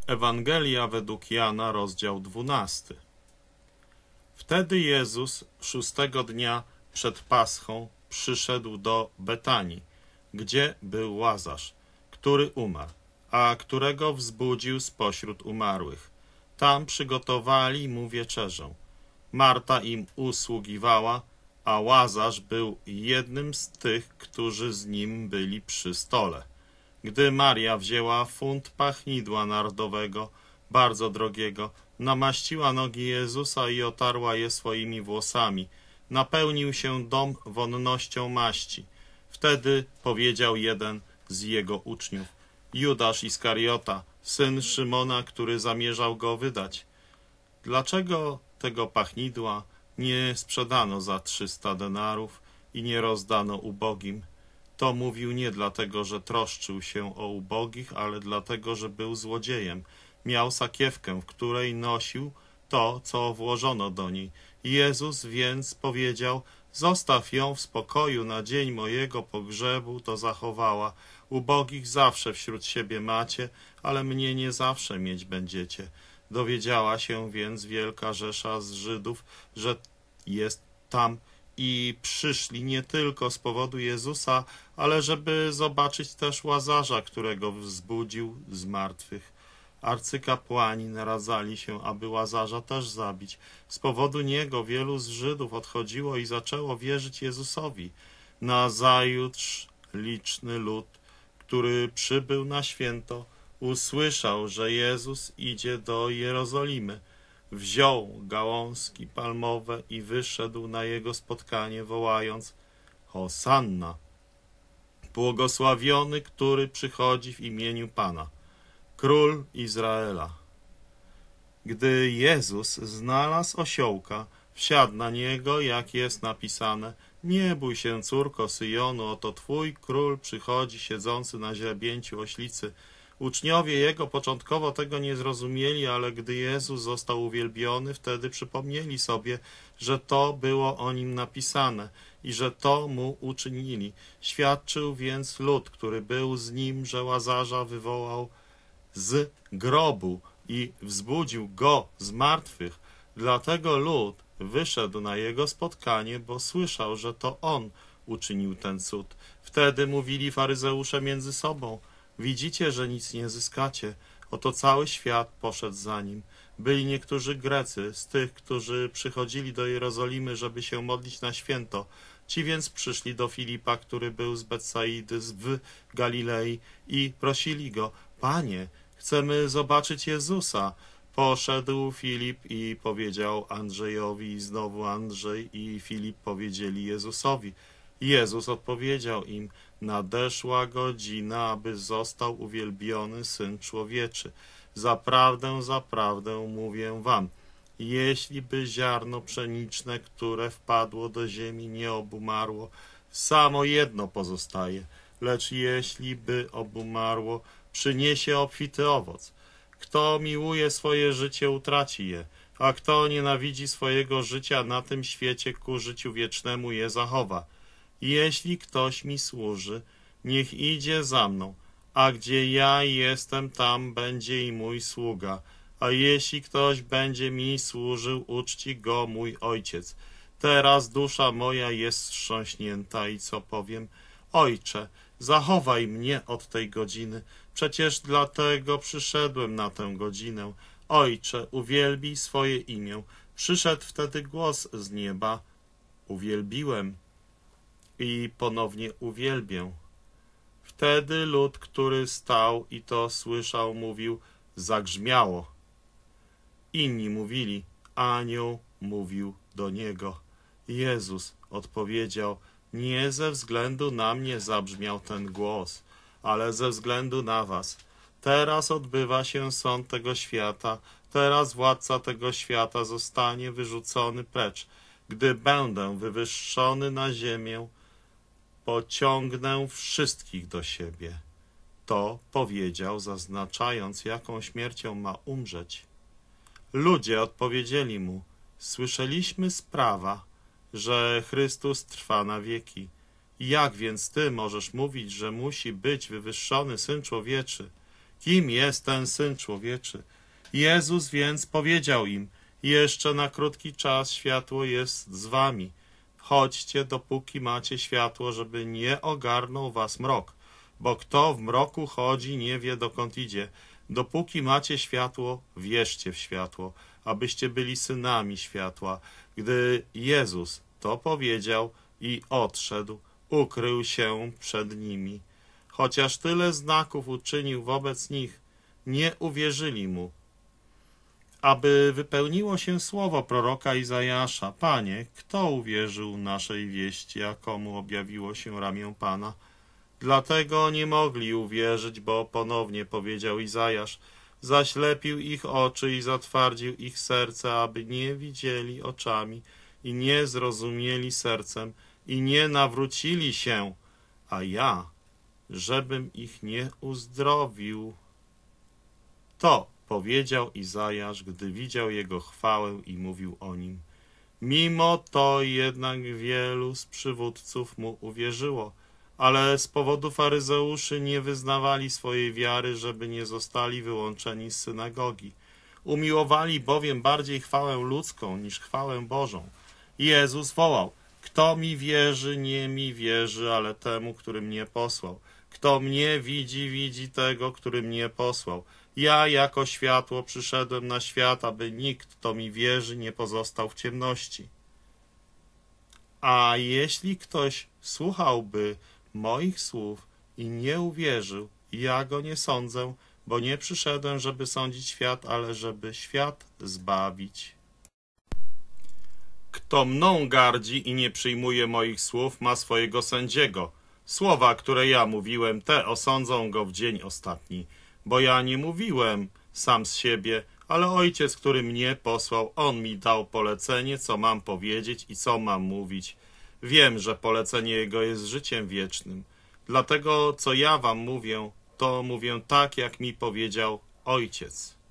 Ewangelia według Jana, rozdział 12. Wtedy Jezus 6. dnia przed Paschą przyszedł do Betanii, gdzie był Łazarz, który umarł, a którego wzbudził spośród umarłych. Tam przygotowali mu wieczerzę. Marta im usługiwała, a Łazarz był jednym z tych, którzy z nim byli przy stole. Gdy Maria wzięła funt pachnidła nardowego, bardzo drogiego, namaściła nogi Jezusa i otarła je swoimi włosami, napełnił się dom wonnością maści. Wtedy powiedział jeden z jego uczniów, Judasz Iskariota, syn Szymona, który zamierzał go wydać. Dlaczego tego pachnidła nie sprzedano za 300 denarów i nie rozdano ubogim? To mówił nie dlatego, że troszczył się o ubogich, ale dlatego, że był złodziejem. Miał sakiewkę, w której nosił to, co włożono do niej. Jezus więc powiedział, zostaw ją w spokoju, na dzień mojego pogrzebu to zachowała. Ubogich zawsze wśród siebie macie, ale mnie nie zawsze mieć będziecie. Dowiedziała się więc wielka rzesza z Żydów, że jest tam i przyszli nie tylko z powodu Jezusa, ale żeby zobaczyć też Łazarza, którego wzbudził z martwych. Arcykapłani naradzali się, aby Łazarza też zabić. Z powodu niego wielu z Żydów odchodziło i zaczęło wierzyć Jezusowi. Nazajutrz liczny lud, który przybył na święto, usłyszał, że Jezus idzie do Jerozolimy. Wziął gałązki palmowe i wyszedł na jego spotkanie, wołając Hosanna! Błogosławiony, który przychodzi w imieniu Pana, Król Izraela. Gdy Jezus znalazł osiołka, wsiadł na niego, jak jest napisane, nie bój się, córko Syjonu, oto twój król przychodzi siedzący na źrebięciu oślicy. Uczniowie jego początkowo tego nie zrozumieli, ale gdy Jezus został uwielbiony, wtedy przypomnieli sobie, że to było o nim napisane i że to mu uczynili. Świadczył więc lud, który był z nim, że Łazarza wywołał z grobu i wzbudził go z martwych. Dlatego lud wyszedł na jego spotkanie, bo słyszał, że to on uczynił ten cud. Wtedy mówili faryzeusze między sobą, widzicie, że nic nie zyskacie. Oto cały świat poszedł za nim. Byli niektórzy Grecy z tych, którzy przychodzili do Jerozolimy, żeby się modlić na święto. Ci więc przyszli do Filipa, który był z Betsaidy w Galilei i prosili go, Panie, chcemy zobaczyć Jezusa. Poszedł Filip i powiedział Andrzejowi i znowu Andrzej i Filip powiedzieli Jezusowi. Jezus odpowiedział im, nadeszła godzina, aby został uwielbiony Syn Człowieczy. Zaprawdę, zaprawdę mówię wam, jeśli by ziarno pszeniczne, które wpadło do ziemi, nie obumarło, samo jedno pozostaje, lecz jeśli by obumarło, przyniesie obfity owoc. Kto miłuje swoje życie, utraci je, a kto nienawidzi swojego życia na tym świecie, ku życiu wiecznemu je zachowa. Jeśli ktoś mi służy, niech idzie za mną, a gdzie ja jestem, tam będzie i mój sługa. A jeśli ktoś będzie mi służył, uczci go mój Ojciec. Teraz dusza moja jest wstrząśnięta i co powiem? Ojcze, zachowaj mnie od tej godziny, przecież dlatego przyszedłem na tę godzinę. Ojcze, uwielbij swoje imię. Przyszedł wtedy głos z nieba. Uwielbiłem i ponownie uwielbię. Wtedy lud, który stał i to słyszał, mówił, zagrzmiało. Inni mówili, anioł mówił do niego. Jezus odpowiedział, nie ze względu na mnie zabrzmiał ten głos, ale ze względu na was. Teraz odbywa się sąd tego świata, teraz władca tego świata zostanie wyrzucony precz. Gdy będę wywyższony na ziemię, pociągnę wszystkich do siebie. To powiedział, zaznaczając, jaką śmiercią ma umrzeć. Ludzie odpowiedzieli mu, słyszeliśmy z prawa, że Chrystus trwa na wieki. Jak więc ty możesz mówić, że musi być wywyższony Syn Człowieczy? kim jest ten Syn Człowieczy. Jezus więc powiedział im: jeszcze na krótki czas światło jest z wami. Chodźcie, dopóki macie światło, żeby nie ogarnął was mrok. Bo kto w mroku chodzi, nie wie, dokąd idzie. Dopóki macie światło, wierzcie w światło, abyście byli synami światła. Gdy Jezus to powiedział i odszedł, ukrył się przed nimi. Chociaż tyle znaków uczynił wobec nich, nie uwierzyli mu. Aby wypełniło się słowo proroka Izajasza: Panie, kto uwierzył naszej wieści, a komu objawiło się ramię Pana? Dlatego nie mogli uwierzyć, bo ponownie powiedział Izajasz: zaślepił ich oczy i zatwardził ich serce, aby nie widzieli oczami i nie zrozumieli sercem i nie nawrócili się, a ja, żebym ich nie uzdrowił. To powiedział Izajasz, gdy widział jego chwałę i mówił o nim. Mimo to jednak wielu z przywódców mu uwierzyło, ale z powodu faryzeuszy nie wyznawali swojej wiary, żeby nie zostali wyłączeni z synagogi. Umiłowali bowiem bardziej chwałę ludzką niż chwałę Bożą. Jezus wołał: kto mi wierzy, nie mi wierzy, ale temu, który mnie posłał. Kto mnie widzi, widzi tego, który mnie posłał. Ja jako światło przyszedłem na świat, aby nikt, kto mi wierzy, nie pozostał w ciemności. A jeśli ktoś słuchałby moich słów i nie uwierzył, ja go nie sądzę, bo nie przyszedłem, żeby sądzić świat, ale żeby świat zbawić. Kto mną gardzi i nie przyjmuje moich słów, ma swojego sędziego. Słowa, które ja mówiłem, te osądzą go w dzień ostatni. Bo ja nie mówiłem sam z siebie, ale Ojciec, który mnie posłał, On mi dał polecenie, co mam powiedzieć i co mam mówić. Wiem, że polecenie Jego jest życiem wiecznym. Dlatego, co ja wam mówię, to mówię tak, jak mi powiedział Ojciec.